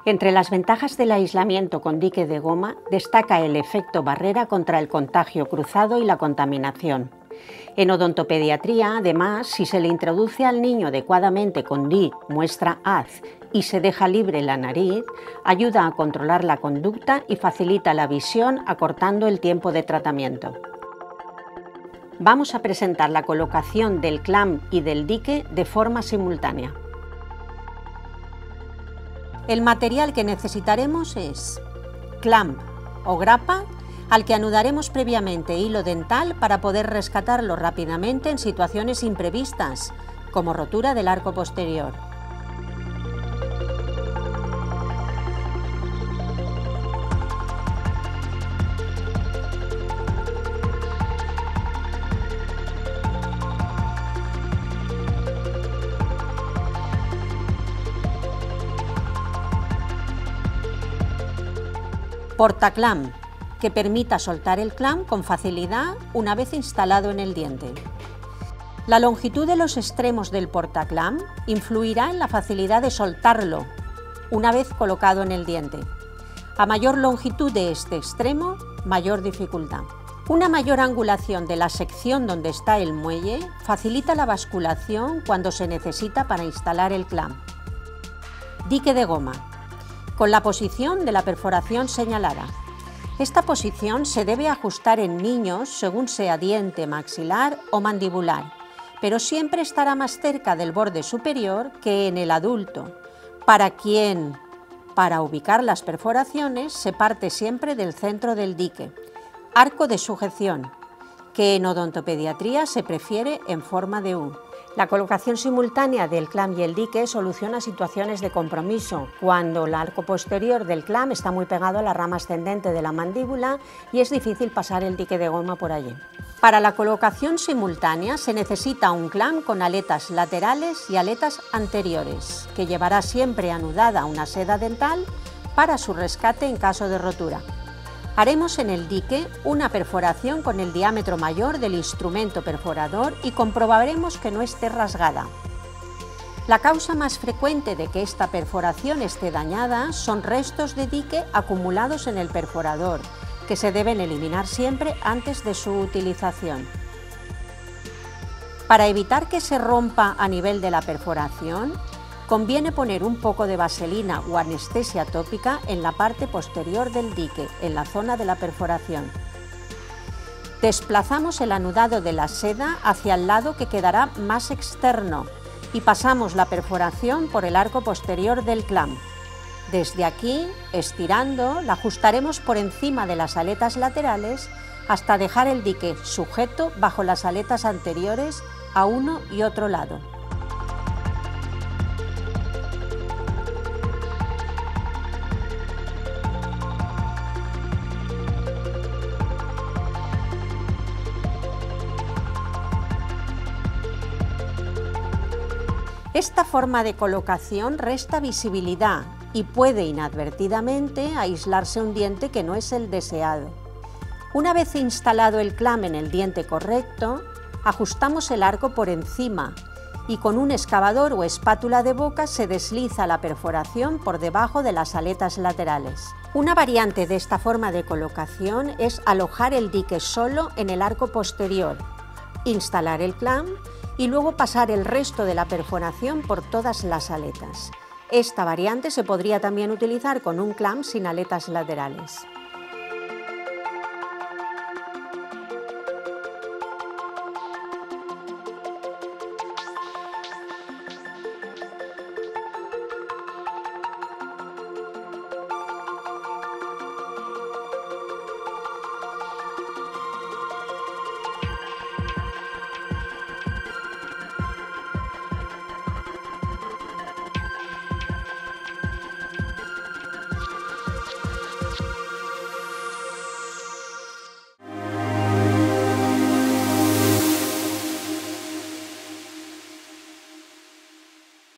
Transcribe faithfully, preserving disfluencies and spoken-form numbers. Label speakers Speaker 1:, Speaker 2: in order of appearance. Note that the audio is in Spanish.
Speaker 1: Entre las ventajas del aislamiento con dique de goma destaca el efecto barrera contra el contagio cruzado y la contaminación. En odontopediatría, además, si se le introduce al niño adecuadamente con D I, muestra haz y se deja libre la nariz, ayuda a controlar la conducta y facilita la visión acortando el tiempo de tratamiento. Vamos a presentar la colocación del clamp y del dique de forma simultánea. El material que necesitaremos es clamp o grapa, al que anudaremos previamente hilo dental para poder rescatarlo rápidamente en situaciones imprevistas, como rotura del arco posterior. Portaclamp, que permita soltar el clamp con facilidad una vez instalado en el diente. La longitud de los extremos del portaclamp influirá en la facilidad de soltarlo una vez colocado en el diente. A mayor longitud de este extremo, mayor dificultad. Una mayor angulación de la sección donde está el muelle facilita la basculación cuando se necesita para instalar el clamp. Dique de goma, con la posición de la perforación señalada. Esta posición se debe ajustar en niños según sea diente maxilar o mandibular, pero siempre estará más cerca del borde superior que en el adulto, para quien, para ubicar las perforaciones, se parte siempre del centro del dique. Arco de sujeción, que en odontopediatría se prefiere en forma de U. La colocación simultánea del clamp y el dique soluciona situaciones de compromiso, cuando el arco posterior del clamp está muy pegado a la rama ascendente de la mandíbula y es difícil pasar el dique de goma por allí. Para la colocación simultánea se necesita un clamp con aletas laterales y aletas anteriores, que llevará siempre anudada una seda dental para su rescate en caso de rotura. Haremos en el dique una perforación con el diámetro mayor del instrumento perforador y comprobaremos que no esté rasgada. La causa más frecuente de que esta perforación esté dañada son restos de dique acumulados en el perforador, que se deben eliminar siempre antes de su utilización. Para evitar que se rompa a nivel de la perforación, conviene poner un poco de vaselina o anestesia tópica en la parte posterior del dique, en la zona de la perforación. Desplazamos el anudado de la seda hacia el lado que quedará más externo y pasamos la perforación por el arco posterior del clamp. Desde aquí, estirando, la ajustaremos por encima de las aletas laterales hasta dejar el dique sujeto bajo las aletas anteriores a uno y otro lado. Esta forma de colocación resta visibilidad y puede inadvertidamente aislarse un diente que no es el deseado. Una vez instalado el clamp en el diente correcto, ajustamos el arco por encima y con un excavador o espátula de boca se desliza la perforación por debajo de las aletas laterales. Una variante de esta forma de colocación es alojar el dique solo en el arco posterior, instalar el clamp y luego pasar el resto de la perforación por todas las aletas. Esta variante se podría también utilizar con un clamp sin aletas laterales.